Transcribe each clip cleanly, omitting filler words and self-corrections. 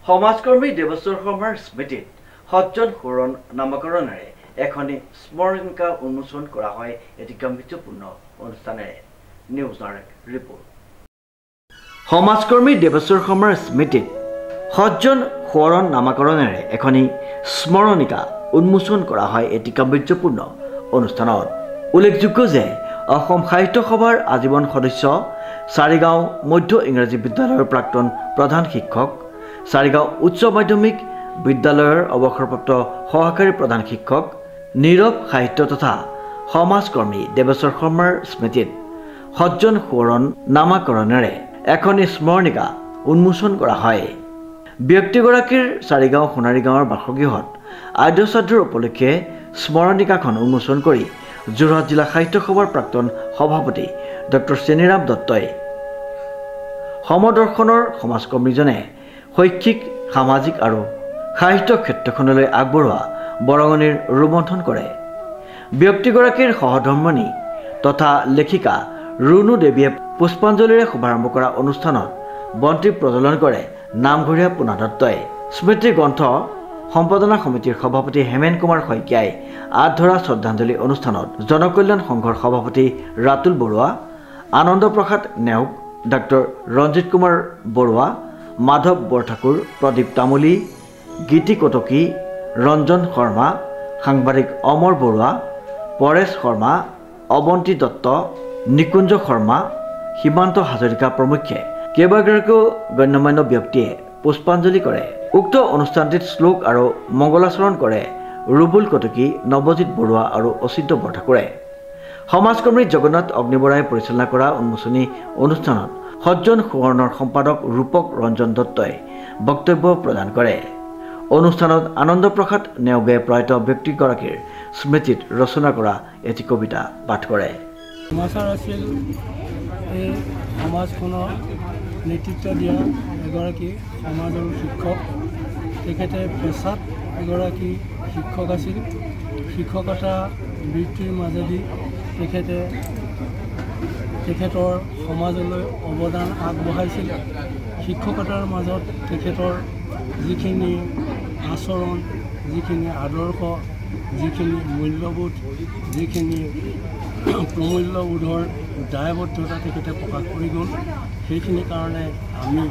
সমাজকৰ্মী দেৱেশ্বৰ শৰ্মাৰ স্মৃতিত সজ্জন সোঁৱৰণ নামকৰণেৰে এখনি স্মৰণিকা উন্মোচন কৰা হয় এটি গাম্ভীৰ্যপূৰ্ণ অনুষ্ঠানেৰে। News নাৰেক report. সমাজকৰ্মী দেৱেশ্বৰ শৰ্মাৰ স্মৃতিত সজ্জন সোঁৱৰণ নামকৰণেৰে এখনি স্মৰণিকা উন্মোচন কৰা হয় এটি গাম্ভীৰ্যপূৰ্ণ অনুষ্ঠানত। উল্লেখযোগ্য যে অসম সাহিত্য সভাৰ আজীৱন সদস্য, চাৰিগাঁও মধ্য ইংৰাজী বিদ্যালয়ৰ প্ৰাক্তন প্ৰধান শিক্ষক, চাৰিগাঁও উচ্চ মাধ্যমিক বিদ্যালয়ৰ অৱসৰপ্ৰাপ্ত সহকাৰী প্ৰধান শিক্ষক, নীৰৱ সাহিত্য তথা সমাজকৰ্মী দেৱেশ্বৰ শৰ্মাৰ স্মৃতিত সজ্জন সোঁৱৰণ নামকৰণেৰে এখনি স্মৰণিকা উন্মোচন কৰা হয়। ব্যক্তিগৰাকীৰ চাৰিগাঁও সোণাৰী গাঁৱৰ বাসগৃহত আদ্য শ্ৰাদ্ধৰ উপলক্ষে স্মৰণিকাখন উন্মোচন কৰি যোৰহাট জিলা সাহিত্য সভাৰ প্ৰাক্তন সভাপতি ডক্টৰ চেনিৰাম দত্তই সমদৰ্শনৰ সমাজকৰ্মীজনে শৈক্ষিক, সামাজিক আৰু সাহিত্য ক্ষেত্ৰখনলৈ আগবঢ়োৱা বৰঙণিৰ ৰোমন্থন কৰে। ব্যক্তিগৰাকীৰ সহধৰ্মিণী তথা লেখিকা ৰুণু দেৱীয়ে পুষ্পাঞ্জলিৰে শুভাৰম্ভ কৰা অনুষ্ঠানত বন্তি প্ৰজ্বলন কৰে নামঘৰীয়া পোনা দত্তই। স্মৃতি গ্ৰন্থ সম্পাদনা সমিতিৰ সভাপতি হেমেন কুমাৰ শইকীয়াই আঁত ধৰা শ্ৰদ্ধাঞ্জলি অনুষ্ঠানত জনকল্যাণ সংঘৰ সভাপতি ৰাতুল বৰুৱা, আনন্দ প্ৰসাদ নেওগ, ডাক্তৰ ৰঞ্জিত কুমাৰ বৰুৱা, মাধৱ বৰঠাকুৰ, প্ৰদীপ তামুলী, গীতি কটকী, ৰঞ্জন শৰ্মা, সাংবাদিক অমৰ বৰুৱা, পৰেশ শৰ্মা, অৱন্তী দত্ত, নিকুঞ্জ শৰ্মা, সীমান্ত হাজৰিকা প্ৰমুখ্যে কেইবাগৰাকীও গণ্যমান্য ব্যক্তিয়ে পুষ্পাঞ্জলি কৰে। উক্ত অনুষ্ঠানটিত শ্লোক আৰু মংগলাচৰণ কৰে ৰুবুল কটকী, নৱজিৎ বৰুৱা আৰু অচিন্ত বৰঠাকুৰে। সমাজকৰ্মী জগন্নাথ অগ্নিবৰাই পৰিচালনা কৰা উন্মোচনী অনুষ্ঠানত সজ্জন সোঁৱৰণৰ সম্পাদক ৰূপক ৰঞ্জন দত্তই বক্তব্য প্ৰদান কৰে। অনুষ্ঠানত আনন্দ প্ৰসাদ নেওগে প্ৰয়াত ব্যক্তিগৰাকীৰ স্মৃতিত ৰচনা কৰা এটি কবিতা পাঠ কৰে। সমাচাৰ আছিল এই সমাজখনৰ নেতৃত্ব দিয়া এগৰাকী সমাজৰ শিক্ষক। তেখেতে পেছাত এগৰাকী শিক্ষক আছিল। শিক্ষকতা বৃত্তিৰ মাজেদি তেখেতৰ সমাজলৈ অৱদান আগবঢ়াইছিল। শিক্ষকতাৰ মাজত তেখেতৰ যিখিনি আচৰণ, যিখিনি আদৰ্শ, যিখিনি মূল্যবোধ, যিখিনি প্ৰমূল্যবোধৰ দায়বদ্ধতা তেখেতে প্ৰকাশ কৰি গ'ল। সেইখিনি কাৰণে আমি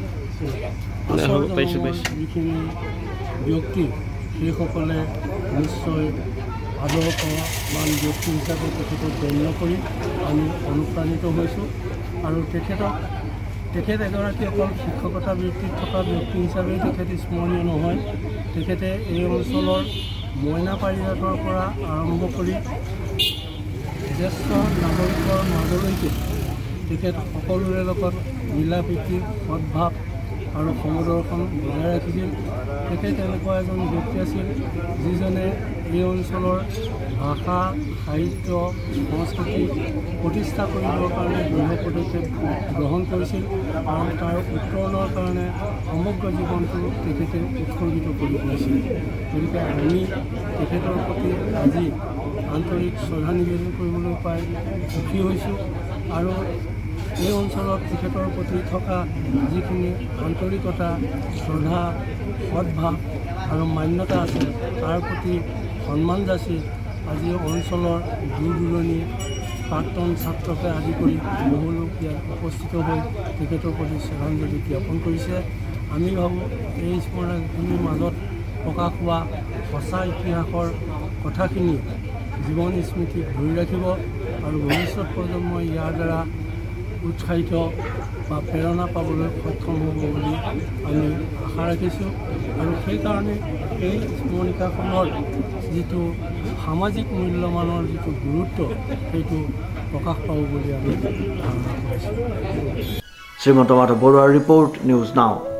যিখিনি ব্যক্তি সেইসকলে নিশ্চয় আদৰ্শৱান ব্যক্তি হিচাপে তেখেতক গণ্য কৰি আমি অনুপ্ৰাণিত হৈছোঁ। আৰু তেখেত এগৰাকী অকল শিক্ষকতা বৃত্তিত থকা ব্যক্তি হিচাপেই তেখেত স্মৰণীয় নহয়। তেখেতে এই অঞ্চলৰ মইনা পাৰিজাতৰ পৰা আৰম্ভ কৰি জ্যেষ্ঠ নাগৰিকৰ মাজলৈকে তেখেত সকলোৰে লগত মিলা প্ৰীতি, সদ্ভাৱ আৰু সমদৰ্শন বজাই ৰাখিছিল। তেখেত এনেকুৱা এজন ব্যক্তি আছিল যিজনে এই অঞ্চলৰ ভাষা, সাহিত্য, সংস্কৃতি প্ৰতিষ্ঠা কৰিবৰ কাৰণে দৃঢ় পদক্ষেপ গ্ৰহণ কৰিছিল আৰু তাৰ উত্তৰণৰ কাৰণে সমগ্ৰ জীৱনটো তেখেতে উৎসৰ্গিত কৰি কৰিছিল। গতিকে আমি তেখেতৰ প্ৰতি আজি আন্তৰিক শ্ৰদ্ধা নিবেদন কৰিবলৈ পাই সুখী হৈছোঁ। আৰু এই অঞ্চলত তেখেতৰ প্ৰতি থকা যিখিনি আন্তৰিকতা, শ্ৰদ্ধা, সদ্ভাৱ আৰু মান্যতা আছে তাৰ প্ৰতি সন্মান যাচি আজি অঞ্চলৰ দূৰ দূৰণি প্ৰাক্তন ছাত্ৰকে আদি কৰি বহু লোক ইয়াত উপস্থিত হৈ তেখেতৰ প্ৰতি শ্ৰদ্ধাঞ্জলি জ্ঞাপন কৰিছে। আমি ভাবোঁ এই স্মৰণিৰ মাজত প্ৰকাশ হোৱা সঁচা ইতিহাসৰ কথাখিনি জীৱন স্মৃতিত ধৰি ৰাখিব আৰু ভৱিষ্যত প্ৰজন্মই ইয়াৰ দ্বাৰা উৎসাহিত বা প্ৰেৰণা পাবলৈ সক্ষম হ'ব বুলি আমি আশা ৰাখিছোঁ। আৰু সেইকাৰণে এই স্মৰণিকাখনৰ যিটো সামাজিক মূল্যমানৰ যিটো গুৰুত্ব সেইটো প্ৰকাশ পাব বুলি আমি ধাৰণা কৰিছোঁ। শ্ৰীমন্ত মাধৱ বৰুৱাৰ ৰিপৰ্ট, নিউজ নাও।